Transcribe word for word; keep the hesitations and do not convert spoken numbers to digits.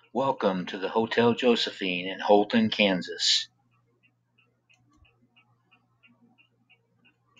Welcome to the Hotel Josephine in Holton, Kansas.